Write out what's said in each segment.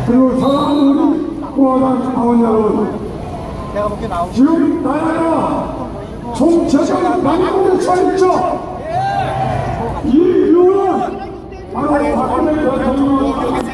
그리고 사랑하는 공화당 당원 여러분, 지금 나라가 총체적 난국에 처했죠. 이 이유는 바로 박근혜 대통령이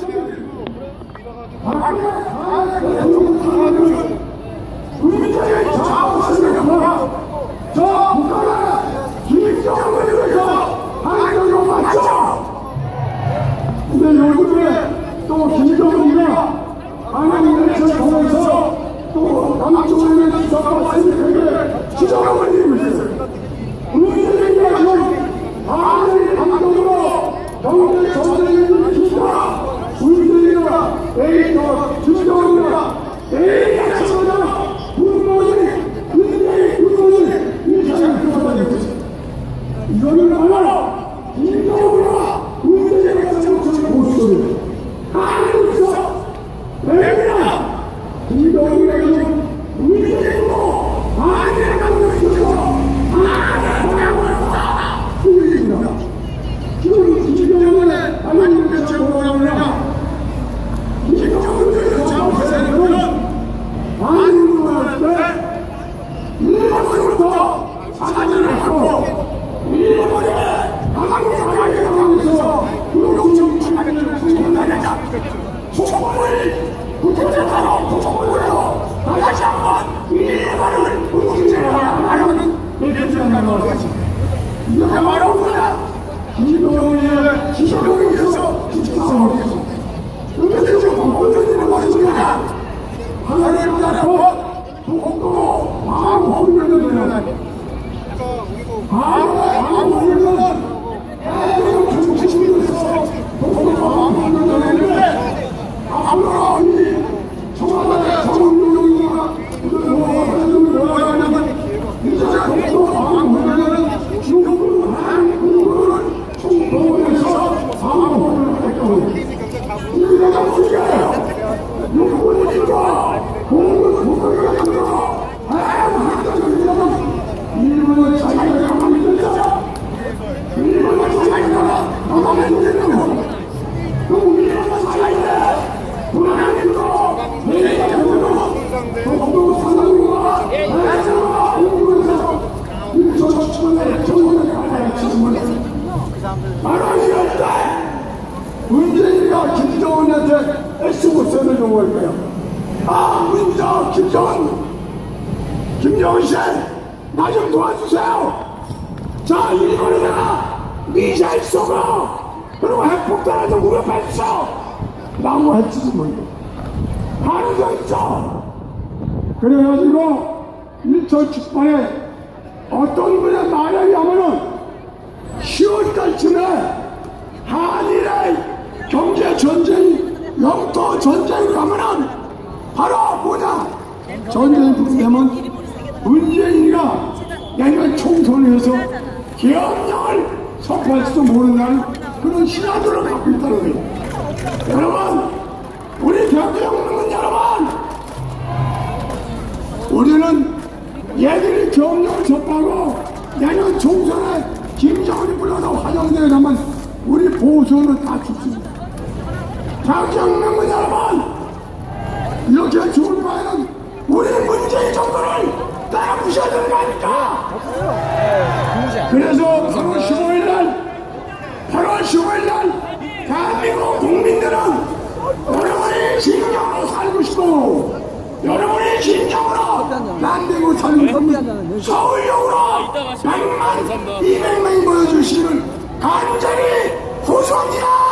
국민적인 자원수입니다. 저 북한은 김정은을 위해서 하는 거 맞죠? 근데 요즘에 또 김정은이가 한국 내천 통해서 또 남쪽에 지사와 세력에게 지정을 올리고 있어요. 국민들에게 좀 많은 감동으로 경제 전쟁을 일으키니까 국민들이나 에이터 김정은이나 에이터처럼 군무원이 군대의 군무원이 이 세상을 끌어다니고 있어요. 이거는 바로 김정은이나 국민들에게 정치의 모습을 하고 있어. 왜냐? 김정은에게 국민들이고 아내를 갖고 있고 아내를 보내고 있습니다. 지금 김정은의 하나님 대체 뭐라고 하냐? 김정은의 정세는 한국을 할 때 일본으로부터 사진을 하고 일본에 한국 사람이 하면서 무역정 차별을 수행하겠다. 총을 국제사로 총으로 다시 한번 일본을 국제화하는 내전을 하겠습니다. 이게 바로 뭐냐? 김정은의 기술을 위해서 국제사로 하겠습니다. 그래서 모든 일을 말해주냐? 하나님 잡고 통도 마음 혼내는 거야. 마음 혼내는 대한민국 정치인으로서 통도 마음 혼내는 앞으로 이 청와대 정용용이가 뭐가 하냐면 이제 통도 마음 혼내는 중국을 한국을 총동원해서 마음 혼내는 할 겁니다. 우리가 무시해요. 육군이니까 공을 부서가 있어. 일본은 자기가 가만히 있다. 일본은 자기가 가만히 있는 또 일본은 자기가 불안해도 내일도 독도 사상과 대사가 일본에서 2017년에 정권을 가야 지금은 바로 이었다. 문재인이가 김정은한테 SOS를 요구할 거야. 아, 문자 김정은 씨, 나 좀 도와주세요. 자, 일본에다가 미사일 쏘고 그리고 핵폭탄을 좀 무릎해주세요. 라고 했지 뭐. 하는 거 있죠. 그래가지고 2018년에 어떤 분의 말에 의하면은 10월달쯤에 한일의 경제 전쟁이 영토 전쟁이 가면은 바로 뭐냐? 전쟁이 부르면 문재인이가 내년 총선에서 계엄령을 선포할지도 모른다는 그런 시나리오를 갖고 있다는 거예요. 여러분, 우리 대한민국은 여러분, 우리는 얘들이 계엄령을 접하고 내년 총선에 김정은이 불러서 화장대에 가면 우리 보수는 다 죽습니다. 대한민국은 여러분, 이렇게 죽을 바에는 우리 문재인 정부를 따라 부셔야 되는 거 아닙니까? 그래서 8월 15일날 대한민국 국민들은 여러분의 진정으로 살고 싶고 여러분의 진정으로 만들고 살고 겁니다. 서울역으로 100만, 200만이 모여주시는 간절히 후손이야.